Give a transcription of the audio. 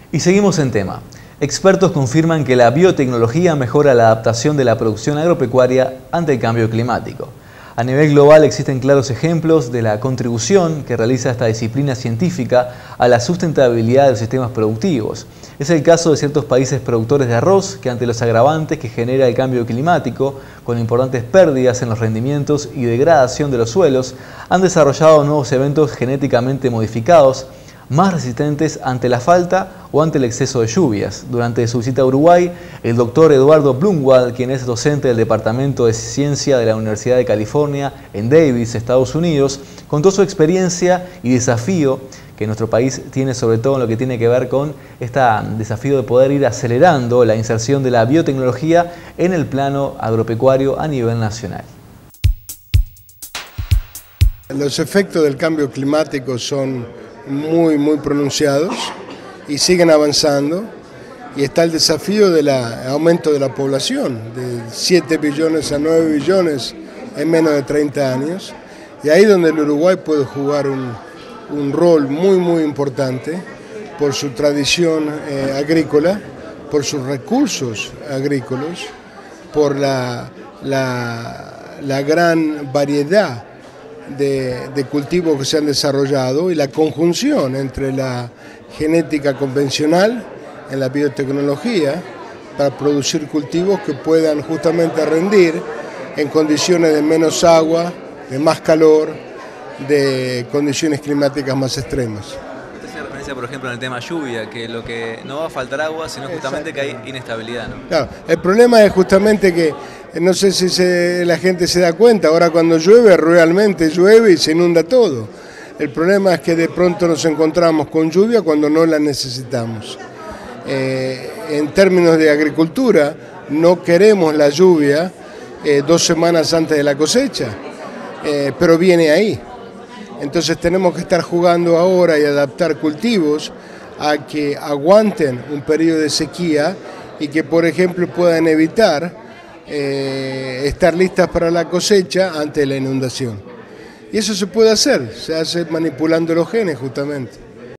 Y seguimos en tema. Expertos confirman que la biotecnología mejora la adaptación de la producción agropecuaria ante el cambio climático. A nivel global existen claros ejemplos de la contribución que realiza esta disciplina científica a la sustentabilidad de los sistemas productivos. Es el caso de ciertos países productores de arroz que, ante los agravantes que genera el cambio climático, con importantes pérdidas en los rendimientos y degradación de los suelos, han desarrollado nuevos eventos genéticamente modificados más resistentes ante la falta o ante el exceso de lluvias. Durante su visita a Uruguay, el doctor Eduardo Blumwald, quien es docente del Departamento de Ciencia de la Universidad de California en Davis, Estados Unidos, contó su experiencia y desafío que nuestro país tiene, sobre todo en lo que tiene que ver con este desafío de poder ir acelerando la inserción de la biotecnología en el plano agropecuario a nivel nacional. Los efectos del cambio climático son muy pronunciados y siguen avanzando, y está el desafío del aumento de la población de 7 billones a 9 billones en menos de 30 años, y ahí donde el Uruguay puede jugar un rol muy importante por su tradición agrícola, por sus recursos agrícolas, por la gran variedad de cultivos que se han desarrollado y la conjunción entre la genética convencional en la biotecnología para producir cultivos que puedan justamente rendir en condiciones de menos agua, de más calor, de condiciones climáticas más extremas. Usted hace referencia, por ejemplo, en el tema lluvia, que lo que no va a faltar agua, sino justamente que hay inestabilidad, ¿no? Claro, el problema es justamente que, no sé si la gente se da cuenta, ahora cuando llueve, realmente llueve y se inunda todo. El problema es que de pronto nos encontramos con lluvia cuando no la necesitamos. En términos de agricultura, no queremos la lluvia 2 semanas antes de la cosecha, pero viene ahí. Entonces tenemos que estar jugando ahora y adaptar cultivos a que aguanten un periodo de sequía y que, por ejemplo, puedan evitar estar listas para la cosecha ante la inundación. Y eso se puede hacer, se hace manipulando los genes justamente.